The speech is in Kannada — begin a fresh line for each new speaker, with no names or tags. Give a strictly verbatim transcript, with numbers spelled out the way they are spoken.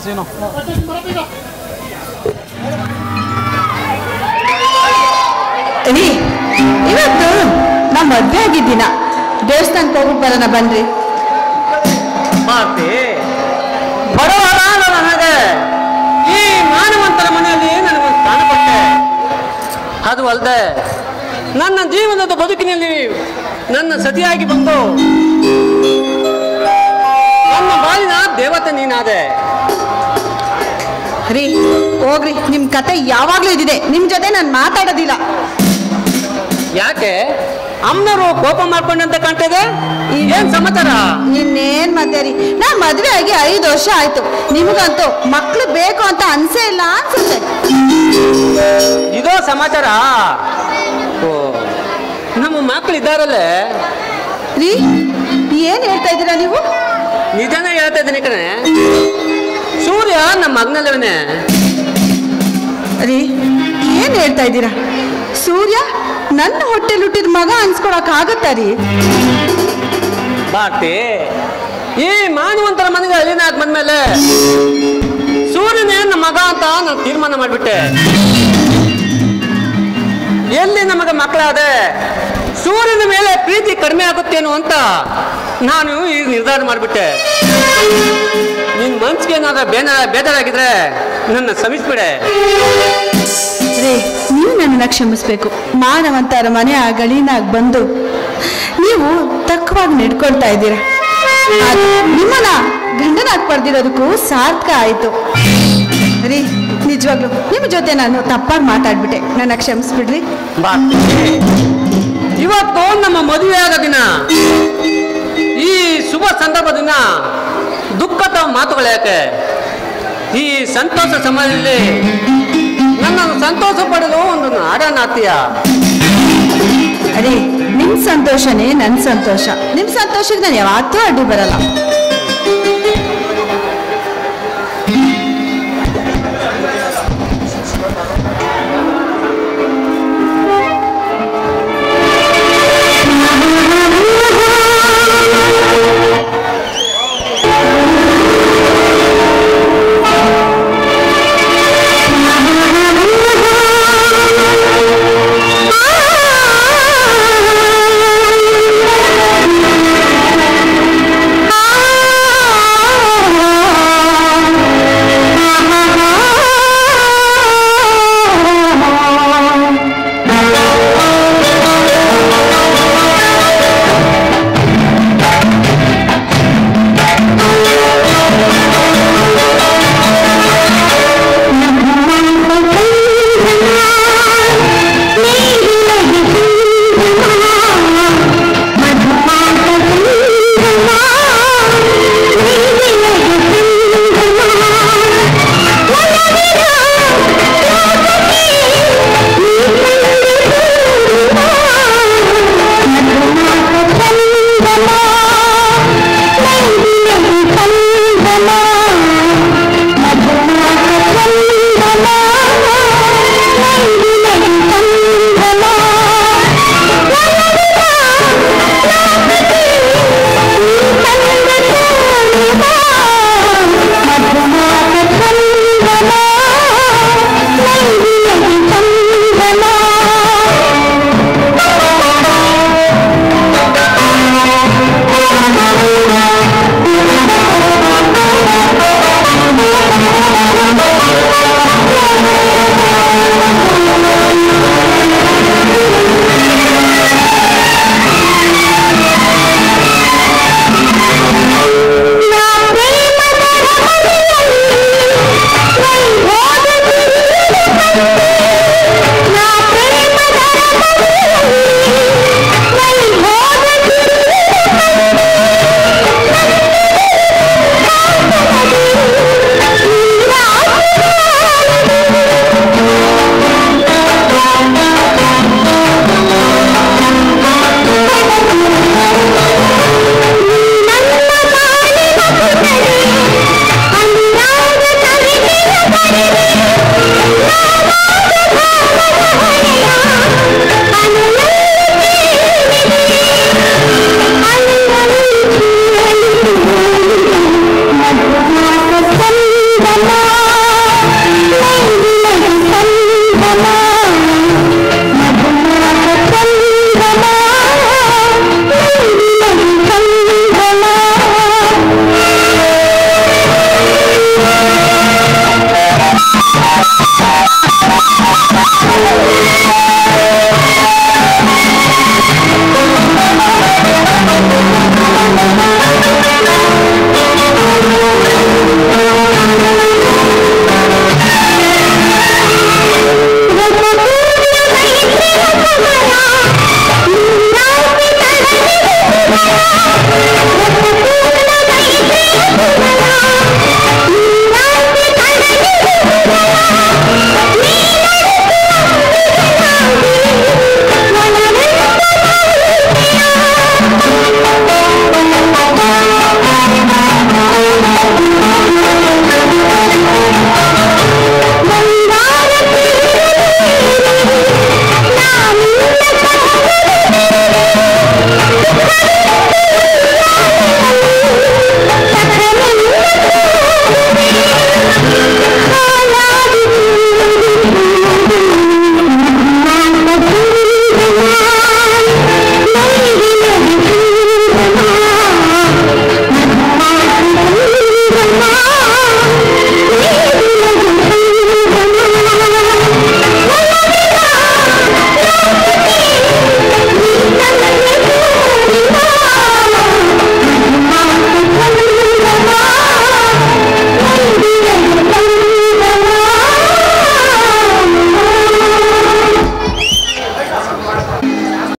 ಸೀನು.
ಇವತ್ತು ನಮ್ಮ ಮದ್ವೆ ಆಗಿದ್ದೀನ ದೇವಸ್ಥಾನಕ್ಕೆ ಹೋಗ್ಬಿಟ್ಟು ಬರೋಣ ಬನ್ರಿ.
ಬಡವರ ನನಗೆ ಈ ಮಾನವಂತರ ಮನೆಯಲ್ಲಿ ನನಗೊಂದು ಸ್ಥಾನ ಕೊಟ್ಟೆ. ಅದು ಅಲ್ಲದೆ ನನ್ನ ಜೀವನದ ಬದುಕಿನಲ್ಲಿ ನನ್ನ ಸತಿಯಾಗಿ ಬಂದು ನನ್ನ ಬಾಳಿನ ದೇವತೆ ನೀನಾದೆ.
ರೀ ಹೋಗ್ರಿ, ನಿಮ್ ಕತೆ ಯಾವಾಗ್ಲೂ ಇದಿದೆ, ನಿಮ್ ಜೊತೆ ನಾನು ಮಾತಾಡೋದಿಲ್ಲ.
ಯಾಕೆ ಅಮ್ಮನವರು ಕೋಪ ಮಾಡ್ಕೊಂಡಂತ ಕಾಣ್ತದೆ? ಏನ್ ಸಮಾಚಾರ?
ಇನ್ನೇನ್ ಮತ್ತೆ ರೀ, ನಾ ಮದ್ವೆ ಆಗಿ ಐದು ವರ್ಷ ಆಯ್ತು, ನಿಮಗಂತೂ ಮಕ್ಳು ಬೇಕು ಅಂತ ಅನ್ಸೇ ಇಲ್ಲ ಅನ್ಸುತ್ತೆ.
ಇದೋ ಸಮಾಚಾರ. ಓ, ನಮ್ಮ ಮಕ್ಳು ಇದ್ದಾರಲ್ಲೇ.
ರೀ ಏನ್ ಹೇಳ್ತಾ ಇದ್ದೀರಾ ನೀವು?
ನಿಜನೇ ಹೇಳ್ತಾ ಇದ್ದೀನಿ ಕಣೆ. ಸೂರ್ಯ ನಮ್ಮ ಮಗನಲ್ಲವನೇ.
ರೀ ಏನ್ ಹೇಳ್ತಾ ಇದ್ದೀರಾ? ಸೂರ್ಯ ನನ್ನ ಹೊಟ್ಟೆಲ್ ಹುಟ್ಟಿದ ಮಗ ಅನ್ಸ್ಕೊಳಕ್ ಆಗತ್ತಾ ರೀ?
ಭಾರತಿ, ಈ ಮಾನವಂತರ ಮನೆಗೆ ಅಲ್ಲಿನಾಗ ಬಂದ್ಮೇಲೆ ಸೂರ್ಯನೇ ನಮ್ಮ ಮಗ ಅಂತ ನಾನು ತೀರ್ಮಾನ ಮಾಡಿಬಿಟ್ಟೆ. ಎಲ್ಲಿ ನಮಗೆ ಮಕ್ಕಳಾದೆ ಸೂರ್ಯನ ಮೇಲೆ ಪ್ರೀತಿ ಕಡಿಮೆ ಆಗುತ್ತೇನೋ ಅಂತ ನಾನು ಈಗ ನಿರ್ಧಾರ ಮಾಡಿಬಿಟ್ಟೆ. ನಿನ್ನ ಮನ್ಸಿಗೆ ಏನಾದ್ರೂ ಬೇನ ಬೇಜಾರಾಗಿದ್ರೆ ನನ್ನ ಕ್ಷಮಿಸ್ಬಿಡೆ.
ರೇ, ನೀವು ನನ್ನನ್ನು ಕ್ಷಮಿಸ್ಬೇಕು. ಮಾನವಂತರ ಮನೆ ಆ ಗಲೀನಾಗ ಬಂದು ನೀವು ತಕ್ಕವಾಗಿ ನಡ್ಕೊಳ್ತಾ ಇದ್ದೀರಾ. ನಿಮ್ಮನ್ನ ಗಂಡನಾಗಿ ಪಡೆದಿರೋದಕ್ಕೂ ಸಾರ್ಥಕ ಆಯ್ತು. ರೀ ನಿಜವಾಗ್ಲು ನಿಮ್ಮ ಜೊತೆ ನಾನು ತಪ್ಪಾಗಿ ಮಾತಾಡ್ಬಿಟ್ಟೆ, ನನ್ನ ಕ್ಷಮಿಸ್ಬಿಡ್ರಿ.
ಇವತ್ತು ನಮ್ಮ ಮದುವೆ ಆದ ದಿನ, ಈ ಶುಭ ಸಂದರ್ಭದಿಂದ ದುಃಖದ ಮಾತುಗಳು ಯಾಕೆ? ಈ ಸಂತೋಷ ಸಮಯದಲ್ಲಿ ನನ್ನನ್ನು ಸಂತೋಷ ಪಡೆದು ಒಂದು ನಾಡನಾತ್ಯ.
ಅರೇ, ನಿಮ್ ಸಂತೋಷನೇ ನನ್ನ ಸಂತೋಷ. ನಿಮ್ ಸಂತೋಷಕ್ಕೆ ನಾನು ಯಾವತ್ತೂ ಅಡ್ಡಿ ಬರಲ್ಲ.